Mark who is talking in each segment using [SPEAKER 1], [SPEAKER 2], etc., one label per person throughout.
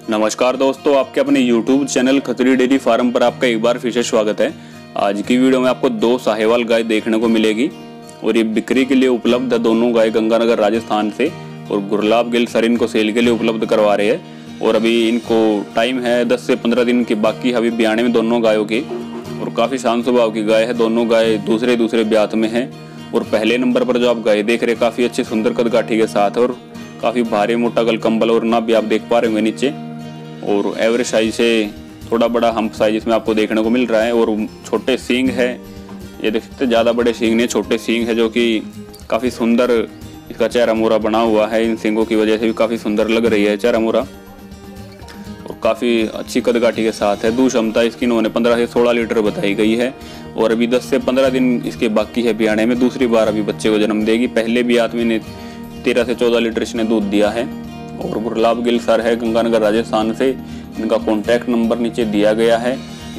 [SPEAKER 1] नमस्कार दोस्तों, आपके अपने YouTube channel Khatri dairy farm पर आपका एक बार फिर से स्वागत है। आज की वीडियो में आपको दो साहिवाल गाय देखने को मिलेगी और ये बिक्री के लिए उपलब्ध है। दोनों गाय गंगानगर राजस्थान से और गुरलाब गिल सर इनको सेल के लिए उपलब्ध करवा रहे हैं और अभी इनको टाइम है 10 से 15 दिन की बाकी अभी ब्याने में दोनों गायों की। और काफ़ी शांत स्वभाव की गाय है। दोनों गाय दूसरे ब्यात में है और पहले नंबर पर जो आप गाय देख रहे हैं काफ़ी अच्छी सुंदर कदकाठी के साथ और काफ़ी भारी मोटा गल कंबल और नाभ भी आप देख पा रहे होंगे नीचे। और एवरेज साइज से थोड़ा बड़ा हम्प साइज इसमें आपको देखने को मिल रहा है और छोटे सींग है। ये देख सकते ज़्यादा बड़े सींग नहीं, छोटे सींग है जो कि काफ़ी सुंदर इसका चेहरा मोरा बना हुआ है। इन सींगों की वजह से भी काफ़ी सुंदर लग रही है चेहरा मोरा और काफ़ी अच्छी कदकाठी के साथ है। दूध क्षमता इसकी इन्होंने 15 से 16 लीटर बताई गई है और अभी 10 से 15 दिन इसके बाकी है ब्याने में। दूसरी बार अभी बच्चे को जन्म देगी। पहले भी आदमी ने 13 से 14 लीटर इसने दूध दिया है। और गुरलाब गिल सर है गंगानगर राजस्थान से। इनका कॉन्टैक्ट नंबर नीचे दिया गया है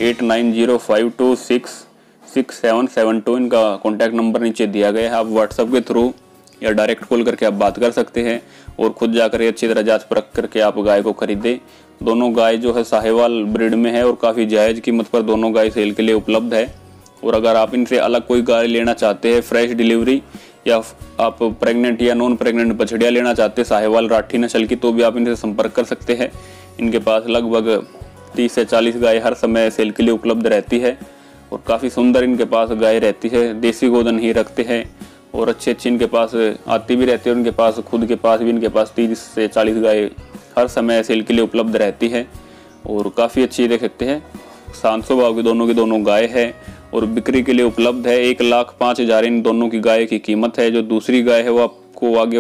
[SPEAKER 1] 8905266772 इनका कॉन्टैक्ट नंबर नीचे दिया गया है। आप व्हाट्सएप के थ्रू या डायरेक्ट कॉल करके आप बात कर सकते हैं और खुद जाकर अच्छी तरह जांच परख करके आप गाय को खरीदें। दोनों गाय जो है साहिवाल ब्रीड में है और काफ़ी जायज़ कीमत पर दोनों गाय सेल के लिए उपलब्ध है। और अगर आप इनसे अलग कोई गाय लेना चाहते हैं फ्रेश डिलीवरी या आप प्रेग्नेंट या नॉन प्रेग्नेंट बछड़िया लेना चाहते हैं साहिवाल राठी नस्ल की, तो भी आप इनसे संपर्क कर सकते हैं। इनके पास लगभग 30 से 40 गाय हर समय सेल के लिए उपलब्ध रहती है और काफ़ी सुंदर इनके पास गाय रहती है। देसी गोधन ही रखते हैं और अच्छी इनके पास आती भी रहती है। उनके पास खुद के पास भी इनके पास 30 से 40 गाय हर समय सेल के लिए उपलब्ध रहती है और काफ़ी अच्छी देख सकते हैं। शांत स्वभाव की दोनों गाय है और बिक्री के लिए उपलब्ध है। 1,05,000 इन दोनों की गाय की कीमत है। जो दूसरी गाय है वो आपको आने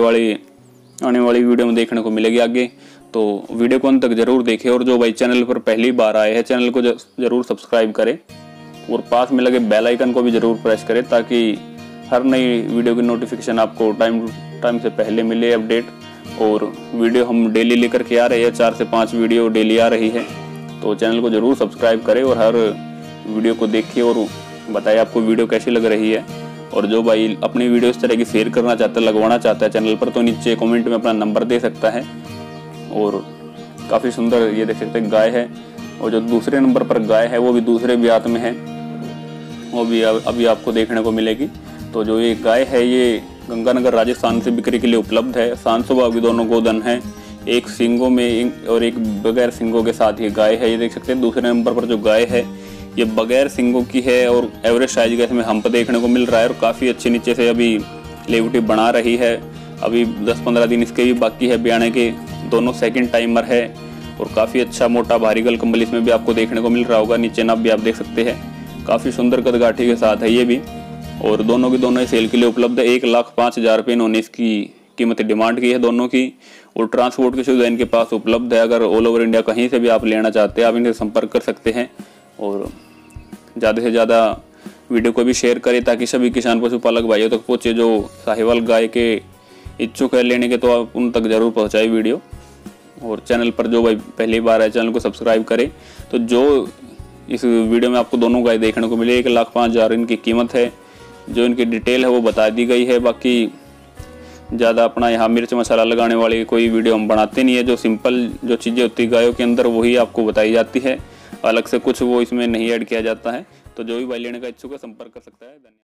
[SPEAKER 1] वाली वीडियो में देखने को मिलेगी आगे, तो वीडियो को अंत तक जरूर देखें। और जो भाई चैनल पर पहली बार आए हैं चैनल को जरूर सब्सक्राइब करें और पास में लगे बेल आइकन को भी जरूर प्रेस करें ताकि हर नई वीडियो की नोटिफिकेशन आपको टाइम से पहले मिले अपडेट। और वीडियो हम डेली लेकर के आ रहे हैं, 4 से 5 वीडियो डेली आ रही है, तो चैनल को जरूर सब्सक्राइब करें और हर वीडियो को देखिए और बताइए आपको वीडियो कैसी लग रही है। और जो भाई अपनी वीडियो इस तरह की शेयर करना चाहता है, लगवाना चाहता है चैनल पर, तो नीचे कमेंट में अपना नंबर दे सकता है। और काफ़ी सुंदर ये देख सकते हैं गाय है। और जो दूसरे नंबर पर गाय है वो भी दूसरे ब्यात में है, वो भी अभी आपको देखने को मिलेगी। तो जो ये गाय है ये गंगानगर राजस्थान से बिक्री के लिए उपलब्ध है। शांत स्वभाव की दोनों गोधन है, एक सींगों में और एक बगैर सींगों के साथ ये गाय है। ये देख सकते हैं दूसरे नंबर पर जो गाय है ये बगैर सिंगों की है और एवरेज साइज का इसमें हम्प देखने को मिल रहा है और काफ़ी अच्छे नीचे से अभी लेवटी बना रही है। अभी 10-15 दिन इसके भी बाकी है ब्याने के। दोनों सेकंड टाइमर है और काफ़ी अच्छा मोटा भारी गल कंबल इसमें भी आपको देखने को मिल रहा होगा। नीचे नाभ भी आप देख सकते हैं, काफ़ी सुंदर कदगाठी के साथ है ये भी। और दोनों की दोनों सेल के लिए उपलब्ध है। 1,05,000 रुपये इन्होंने इसकी कीमत डिमांड की है दोनों की। और ट्रांसपोर्ट की सुविधा इनके पास उपलब्ध है। अगर ऑल ओवर इंडिया कहीं से भी आप लेना चाहते हैं आप इनसे संपर्क कर सकते हैं। और ज़्यादा से ज़्यादा वीडियो को भी शेयर करें ताकि सभी किसान पशुपालक भाइयों तक पहुँचे जो साहिवाल गाय के इच्छुक है लेने के, तो आप उन तक जरूर पहुँचाए वीडियो। और चैनल पर जो भाई पहली बार है चैनल को सब्सक्राइब करें। तो जो इस वीडियो में आपको दोनों गाय देखने को मिले 1,05,000 इनकी कीमत है। जो इनकी डिटेल है वो बता दी गई है। बाकी ज़्यादा अपना यहाँ मिर्च मसाला लगाने वाली कोई वीडियो हम बनाते नहीं है। जो सिंपल जो चीज़ें होती है गायों के अंदर वही आपको बताई जाती है, अलग से कुछ वो इसमें नहीं ऐड किया जाता है। तो जो भी भाई लेने का इच्छुक है संपर्क कर सकता है। धन्यवाद।